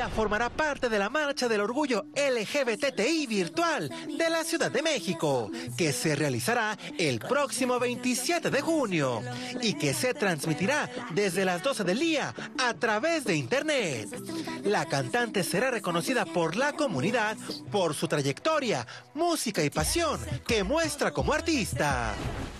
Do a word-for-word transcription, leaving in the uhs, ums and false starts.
Ella formará parte de la Marcha del Orgullo L G B T T I virtual de la Ciudad de México, que se realizará el próximo veintisiete de junio y que se transmitirá desde las doce del día a través de Internet. La cantante será reconocida por la comunidad por su trayectoria, música y pasión que muestra como artista.